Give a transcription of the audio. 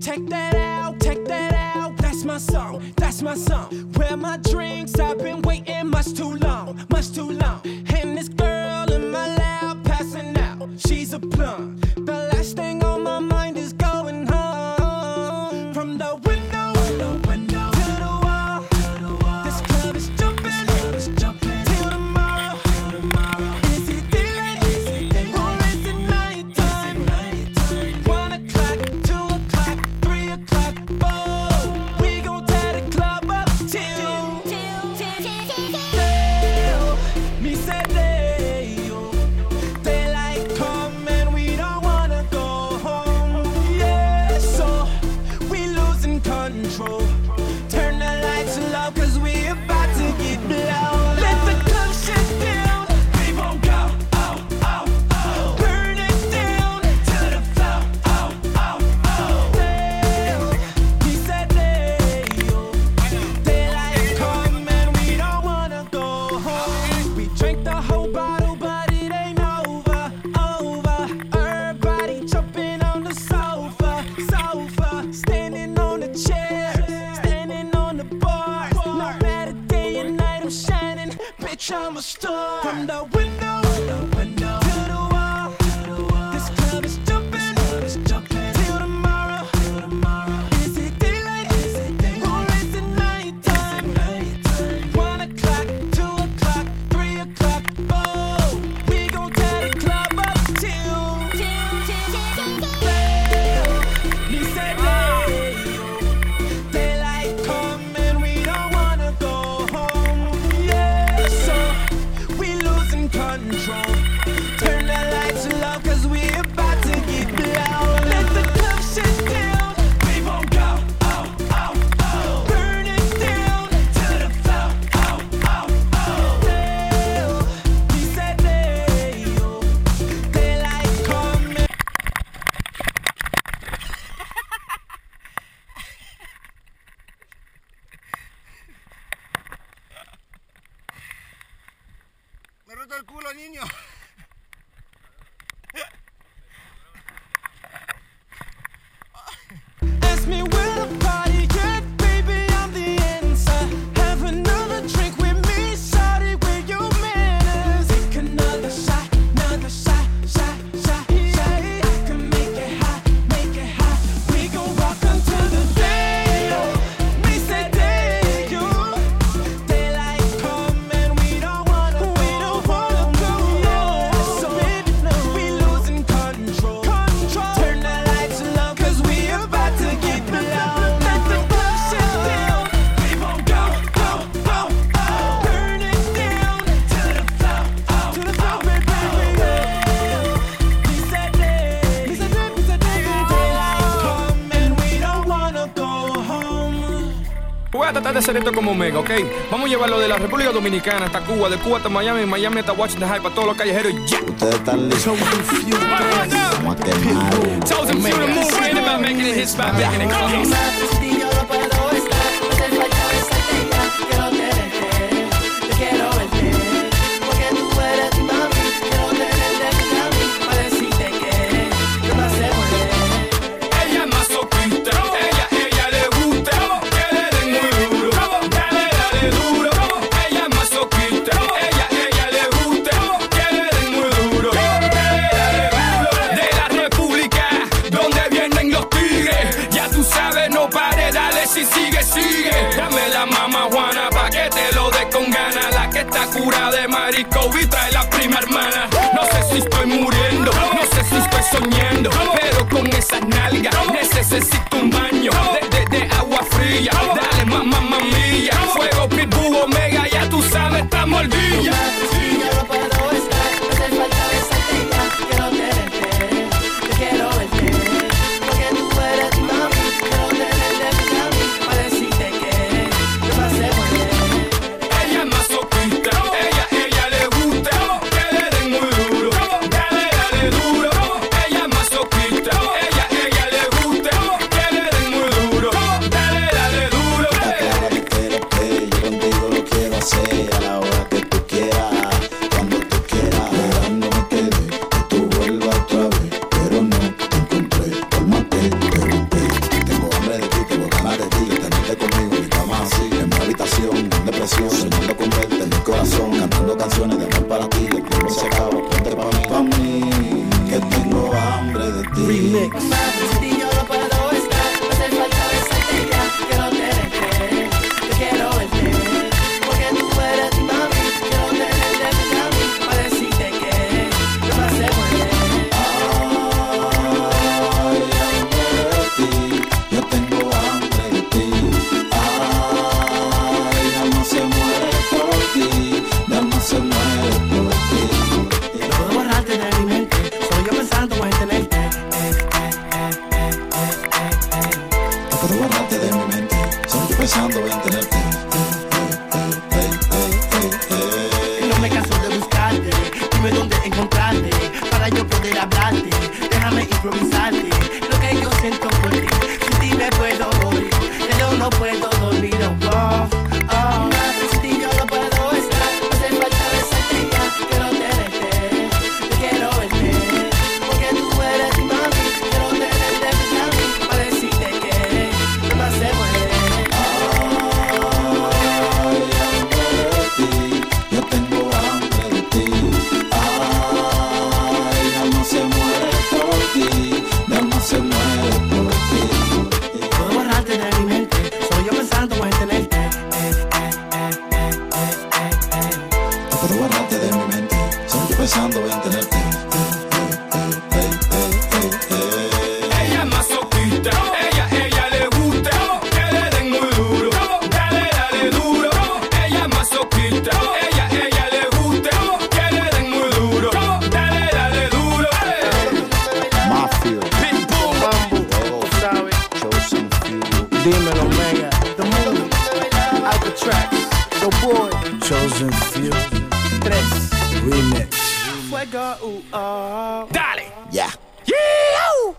Check that out, that's my song, Where my drinks, I've been waiting much too long. And this girl in my lap passing out, she's a plum. The last thing on my mind is going home. From the window to the wall, this club is jumping till tomorrow. Is it daylight or is it nighttime? 1 o'clock, 2 o'clock, 3 o'clock, 4. We gon' tear the club up till me said daylight come and we don't wanna go home. Yeah, so we losing control. Turn the lights low 'cause we about to get blown. Let the club shut down. We won't go, burn it down to the floor. He said daylight come and we don't wanna go home. We drank the whole bottle but it ain't over. Everybody jumping on the sofa, standing on the chair, standing on the bar. No matter day and night I'm shining, bitch I'm a star. From the window to the wall, this club is jumping till tomorrow. Is it daylight or is it nighttime? 1 o'clock, 2 o'clock, 3 o'clock, 4. We gon' tear the club up till he said daylight come and we don't wanna go home. Yeah, so we losing control. Turn the lights low 'cause we about to get blown. Let the club shut down. We won't go, burn it down to the floor. He said daylight come and Me roto el culo, niño. ask me where the party at, baby, I'm the answer. Have another drink with me, shawty, where your manners. Take another shot, shot. Yeah, I can make it hot. We gon' walk until the day. We said daylight come and we don't wanna go. So baby, no, we losing control. Turn the lights low 'cause we about to get blown. Let the club shut down. We won't go, burn it down to the floor, baby. He said daylight come and we don't wanna go home. Voy a tratar de hacer esto como Omega, ¿ok? Vamos a llevarlo de la República Dominicana hasta Cuba, de Cuba hasta Miami, Miami hasta Washington High, para todos los callejeros y ya. Ustedes están listos. Vamos a quemar. Chosen few to move, ain't about making it hits, about making it come. Yo no puedo estar, no te falta besarte ya. Quiero tenerte, te quiero verte. Porque tú eres mi mami, quiero tenerte frente a mí. Para decirte que yo me sé mujer. Ella es masoquista, ella le gusta que le den muy duro, dale duro. Ella es masoquista, ella le gusta que le den muy duro, dale duro. De la República, donde vienen los tigres, ya tú sabes, no pare, dale si sigue. Dame la mamá Juana pa' que te lo dé con ganas, la que está cura de marico y trae la prima hermana. No sé si estoy muriendo, no sé si estoy soñando, pero con esas nalgas necesito un baño de agua fría. Dale mamá mía, fuego pitbull omega, ya tú sabes, estamos al día. Yo no puedo estar, no te falta besarte ya. Quiero tenerte, te quiero verte. Porque tú eres mi mami, quiero tenerte frente a mí. Para decirte que yo me sé mujer. Ella es masoquista, ella le gusta que le den muy duro, dale duro. Ella es masoquista, ella le gusta que le den muy duro, dale duro. Yo contigo lo quiero hacer a la hora que tú quieras. canciones de amor para ti. El tiempo se acaba, ponte pa' mí, que tengo hambre de ti. Remix. Más sin ti yo no puedo estar. Me hace falta besarte ya. Quiero tenerte, yo quiero verte. Porque tú eres mi mami. Quiero tenerte a mí para decirte que yo me hace mujer. Ay, hambre de ti, yo tengo hambre de ti. Ay, mi alma se muere por ti, mi alma se muere por ti. No puedo borrarte de mi mente. Soy yo pensando en tenerte. No puedo borrarte de mi mente, solo yo pensando en tenerte. No me canso de buscarte. Dime dónde encontrarte para yo poder hablarte. Déjame improvisarte lo que yo siento por ti. Sin ti me puedo morir, pero no puedo dormir. Oh, oh. Sin ti yo no puedo estar. Me hace falta besarte ya. Quiero tenerte, yo quiero verte. Porque tú eres mi mami. Quiero tenerte a mí para decirte que no me hace mujer. Ay, hambre de ti, yo tengo hambre de ti. Ay, mi alma se muere por ti, mi alma se muere por ti. Puedo borrarte de mi mente. Soy yo pensando en tenerte. No puedo borrarte de mi mente, solo yo pensando en tenerte. Ella es masoquista, ella le gusta que le den muy duro, dale duro. Ella es masoquista, ella le gusta que le den muy duro, dale duro. Mafia, Pitbull, ¿sabes? Chosen few, Dímelo, Mega. The Moon. Alcatraz. The Boy. chosen few. 3. Remix. Fuego, oh. dale. Yeah. Yeah.